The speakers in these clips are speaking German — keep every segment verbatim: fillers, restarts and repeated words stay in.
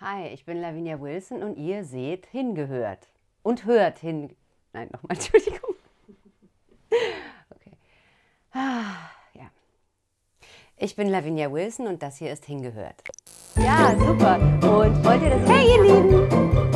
Hi, ich bin Lavinia Wilson und ihr seht Hingehört. Und hört hin... Nein, nochmal, Entschuldigung. Okay. Ah, ja. Ich bin Lavinia Wilson und das hier ist Hingehört. Ja, super. Und wollt ihr das... Hey, ihr Lieben!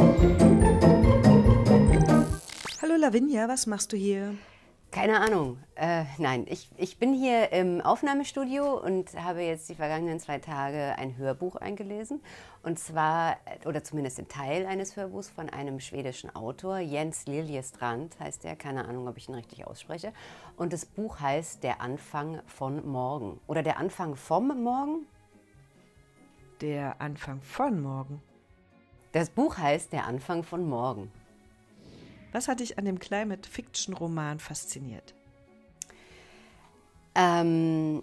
Hallo Lavinia, was machst du hier? Keine Ahnung. Äh, nein, ich, ich bin hier im Aufnahmestudio und habe jetzt die vergangenen zwei Tage ein Hörbuch eingelesen. Und zwar, oder zumindest ein Teil eines Hörbuchs von einem schwedischen Autor, Jens Liljestrand heißt der. Keine Ahnung, ob ich ihn richtig ausspreche. Und das Buch heißt Der Anfang von morgen. Oder Der Anfang vom Morgen? Der Anfang von morgen. Das Buch heißt Der Anfang von morgen. Was hat dich an dem Climate-Fiction-Roman fasziniert? Ähm,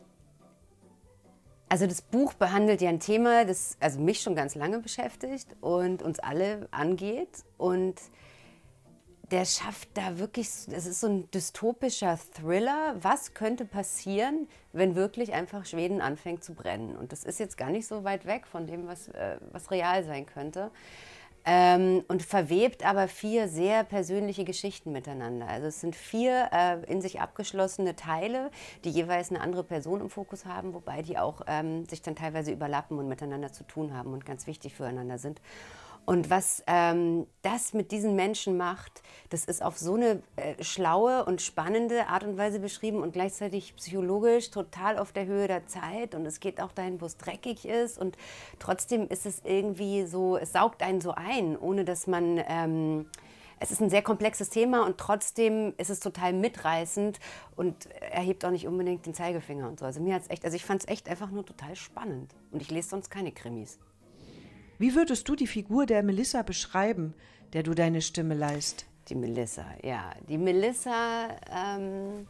also das Buch behandelt ja ein Thema, das also mich schon ganz lange beschäftigt und uns alle angeht. Und der schafft da wirklich, es ist so ein dystopischer Thriller. Was könnte passieren, wenn wirklich einfach Schweden anfängt zu brennen? Und das ist jetzt gar nicht so weit weg von dem, was, äh, was real sein könnte. Ähm, und verwebt aber vier sehr persönliche Geschichten miteinander. Also es sind vier äh, in sich abgeschlossene Teile, die jeweils eine andere Person im Fokus haben, wobei die auch ähm, sich dann teilweise überlappen und miteinander zu tun haben und ganz wichtig füreinander sind. Und was ähm, das mit diesen Menschen macht, das ist auf so eine äh, schlaue und spannende Art und Weise beschrieben und gleichzeitig psychologisch total auf der Höhe der Zeit. Und es geht auch dahin, wo es dreckig ist. Und trotzdem ist es irgendwie so, es saugt einen so ein, ohne dass man... Ähm, es ist ein sehr komplexes Thema und trotzdem ist es total mitreißend und erhebt auch nicht unbedingt den Zeigefinger und so. Also mir hat's echt, also ich fand es echt einfach nur total spannend. Und ich lese sonst keine Krimis. Wie würdest du die Figur der Melissa beschreiben, der du deine Stimme leihst? Die Melissa, ja. Die Melissa ähm,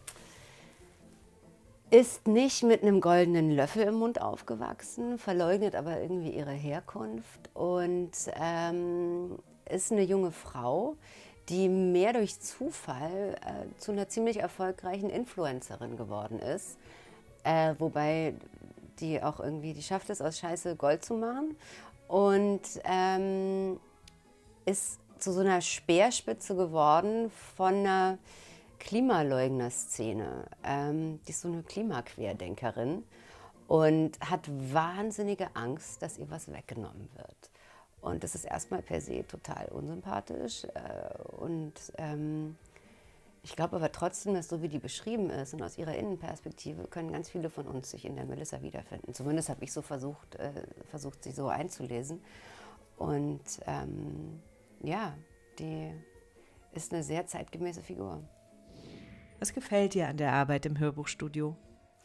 ist nicht mit einem goldenen Löffel im Mund aufgewachsen, verleugnet aber irgendwie ihre Herkunft und ähm, ist eine junge Frau, die mehr durch Zufall äh, zu einer ziemlich erfolgreichen Influencerin geworden ist. Äh, wobei die auch irgendwie, die schafft es, aus Scheiße Gold zu machen. Und ähm, ist zu so einer Speerspitze geworden von einer Klimaleugner-Szene. Ähm, die ist so eine Klimaquerdenkerin und hat wahnsinnige Angst, dass ihr was weggenommen wird. Und das ist erstmal per se total unsympathisch. Äh, und ähm, ich glaube aber trotzdem, dass so wie die beschrieben ist und aus ihrer Innenperspektive können ganz viele von uns sich in der Melissa wiederfinden. Zumindest habe ich so versucht, äh, versucht, sie so einzulesen. Und ähm, ja, die ist eine sehr zeitgemäße Figur. Was gefällt dir an der Arbeit im Hörbuchstudio?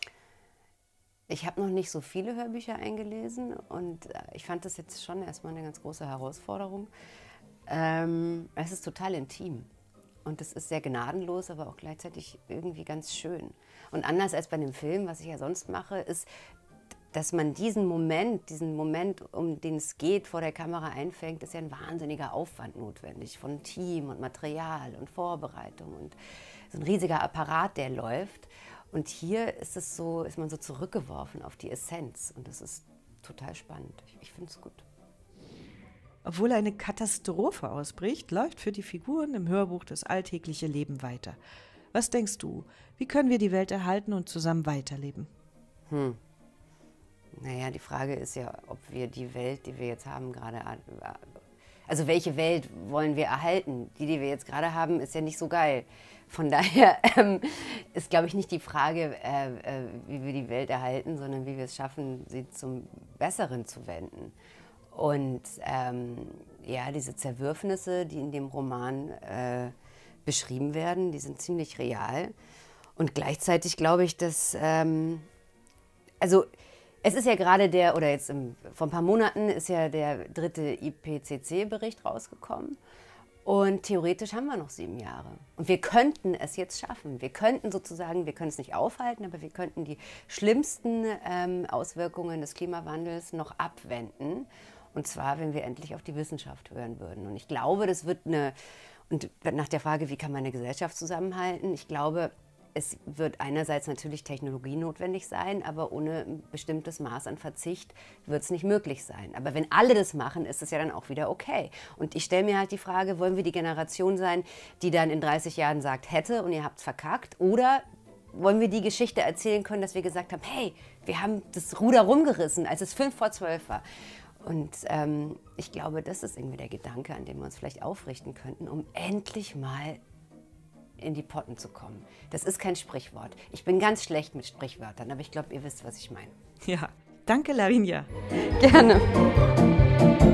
Ich habe noch nicht so viele Hörbücher eingelesen und äh, ich fand das jetzt schon erstmal eine ganz große Herausforderung. Ähm, es ist total intim. Und das ist sehr gnadenlos, aber auch gleichzeitig irgendwie ganz schön. Und anders als bei einem Film, was ich ja sonst mache, ist, dass man diesen Moment, diesen Moment, um den es geht, vor der Kamera einfängt, ist ja ein wahnsinniger Aufwand notwendig von Team und Material und Vorbereitung und so ein riesiger Apparat, der läuft. Und hier ist es so, ist man so zurückgeworfen auf die Essenz und das ist total spannend. Ich, ich finde es gut. Obwohl eine Katastrophe ausbricht, läuft für die Figuren im Hörbuch das alltägliche Leben weiter. Was denkst du, wie können wir die Welt erhalten und zusammen weiterleben? Hm. Naja, die Frage ist ja, ob wir die Welt, die wir jetzt haben, gerade... Also welche Welt wollen wir erhalten? Die, die wir jetzt gerade haben, ist ja nicht so geil. Von daher ähm, ist, glaube ich, nicht die Frage, äh, äh, wie wir die Welt erhalten, sondern wie wir es schaffen, sie zum Besseren zu wenden. Und ähm, ja, diese Zerwürfnisse, die in dem Roman äh, beschrieben werden, die sind ziemlich real. Und gleichzeitig glaube ich, dass, ähm, also es ist ja gerade der, oder jetzt im, vor ein paar Monaten ist ja der dritte I P C C-Bericht rausgekommen. Und theoretisch haben wir noch sieben Jahre. Und wir könnten es jetzt schaffen. Wir könnten sozusagen, wir können es nicht aufhalten, aber wir könnten die schlimmsten ähm, Auswirkungen des Klimawandels noch abwenden. Und zwar, wenn wir endlich auf die Wissenschaft hören würden. Und ich glaube, das wird eine, und nach der Frage, wie kann man eine Gesellschaft zusammenhalten, ich glaube, es wird einerseits natürlich Technologie notwendig sein, aber ohne ein bestimmtes Maß an Verzicht wird es nicht möglich sein. Aber wenn alle das machen, ist es ja dann auch wieder okay. Und ich stelle mir halt die Frage, wollen wir die Generation sein, die dann in dreißig Jahren sagt, hätte und ihr habt es verkackt? Oder wollen wir die Geschichte erzählen können, dass wir gesagt haben, hey, wir haben das Ruder rumgerissen, als es fünf vor zwölf war. Und ähm, ich glaube, das ist irgendwie der Gedanke, an dem wir uns vielleicht aufrichten könnten, um endlich mal in die Potten zu kommen. Das ist kein Sprichwort. Ich bin ganz schlecht mit Sprichwörtern, aber ich glaube, ihr wisst, was ich meine. Ja, danke Lavinia. Gerne.